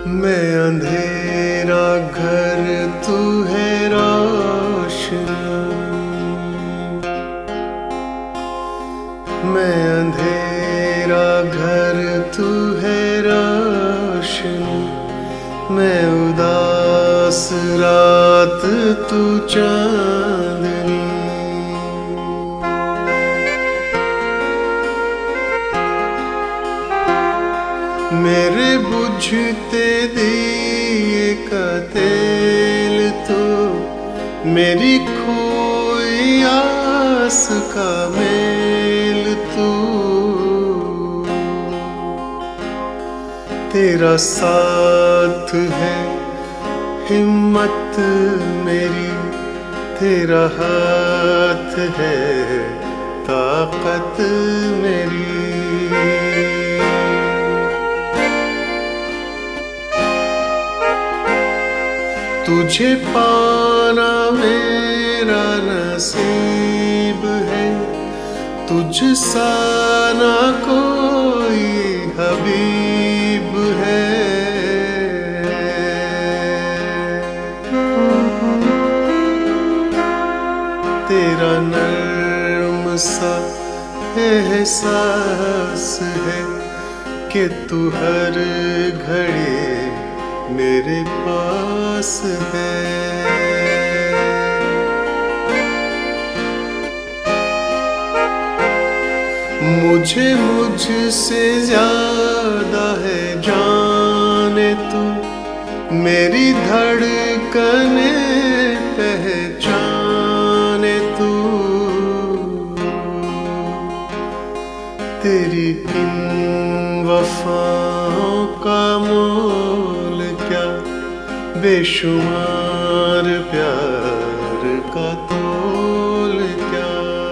मैं अंधेरा घर तू है रोशनी, मैं अंधेरा घर तू है रोशनी, मैं उदास रात तू चांदनी। मेरे बुझते दिए का तेल तो, मेरी खोई आस का मेल तू। तेरा साथ है हिम्मत मेरी, तेरा हाथ है ताकत मेरी। तुझे पाना मेरा नसीब है, तुझ सा ना कोई हबीब है। तेरा नर्म सा एहसास है कि तू हर घड़ी मेरे पास है। मुझे मुझसे ज्यादा है जाने तू, मेरी धड़कने पहचाने तू। तेरी इन वफाओं का मोल क्या, बेशुमार प्यार का तोल क्या।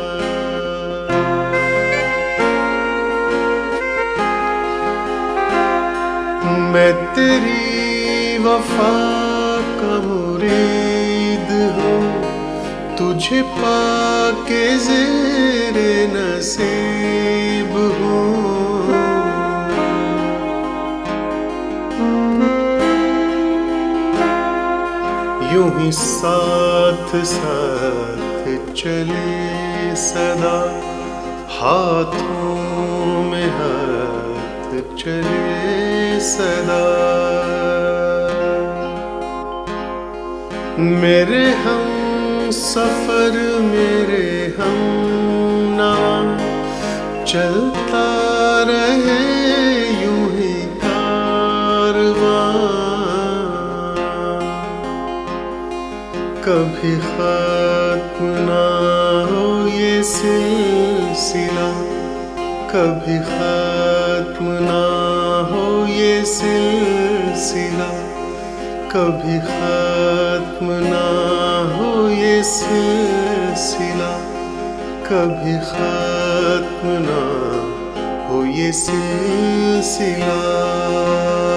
मैं तेरी वफा का मुरीद हूँ, तुझे पाके ज़ेरे नसीब हूँ। यूं ही साथ साथ चले सदा, हाथों में हाथ चले सदा। मेरे हम सफर मेरे हम नाम, चलता रहे यूं ही कारवां। कभी खत्म ना हो ये सिलसिला, कभी खत्म ना हो ये सिलसिला, कभी खत्म ना हो ये सिलसिला, कभी खत्म ना हो ये सिलसिला।